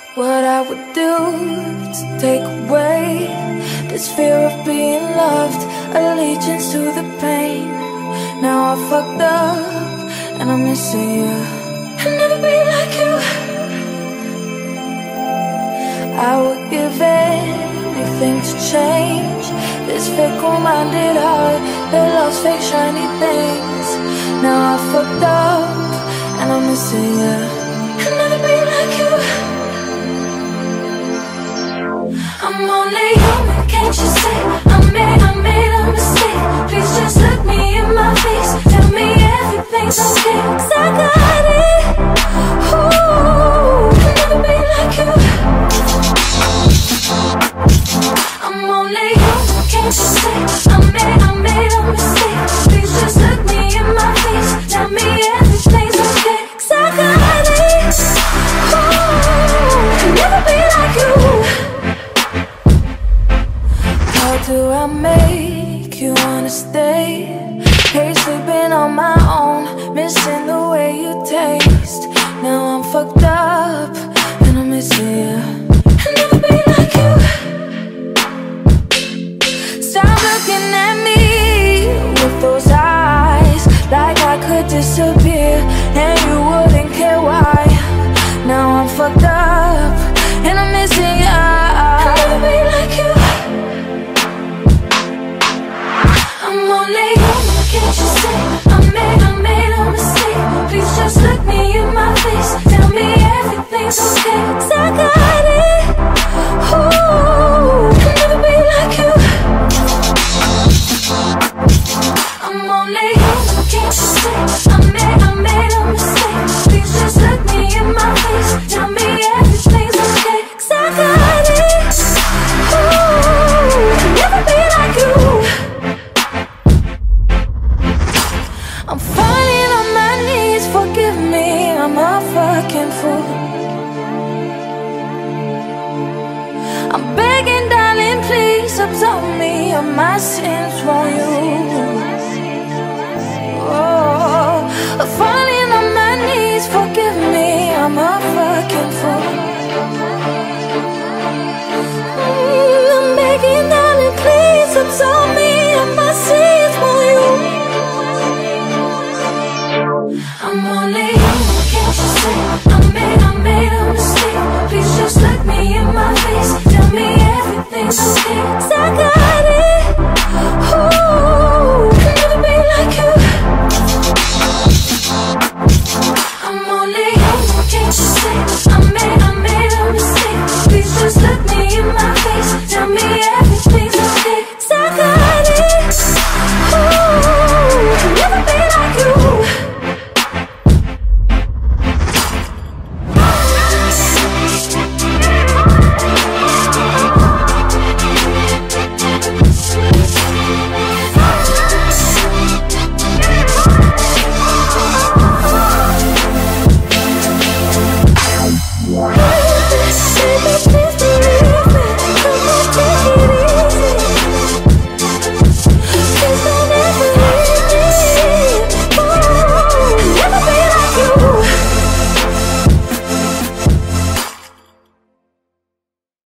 what I would do to take away this fear of being loved, allegiance to the pain. Now I fucked up and I'm missing you. I'll never be like you. I would give anything to change this fickle-minded heart that loves fake shiny things. Now I fucked up and I'm missing you. I'll never be like you. I'm only human, can't you see? I made a mistake. Please just look me in my face. Tell me everything's okay, 'cause I got it. Ooh, I'll never be like you. I'm only human, can't you see? I made a mistake. Please just look me in my face. Tell me everything's okay, 'cause I got it. Ooh, I'll never be like you. How do I make you wanna stay? Hate sleeping on my own, missing the way you taste. Now I'm fucked up and I'm missing you. I'll never be like you. Stop looking at me with those eyes, like I could disappear and you wouldn't care why. Now I'm fucked up and I'm missing you. I'll never be like you. I'm only human, can't you see? I made a mistake. Please just look me in my face. Tell me everything's okay, 'cause I got it. Ooh, I'll never be like you. I'm only human, can't you see? I made a mistake. Please just look me in my face. Tell me everything's okay, 'cause I got it. Ooh, I'll never be like you. I'm falling on my knees, forgive me, I'm a fucking fool. I'm begging, darling, please absolve me of my sins for you. Oh, I'm falling on my knees, forgive me, I'm a fucking fool. I'm begging, darling, please absolve me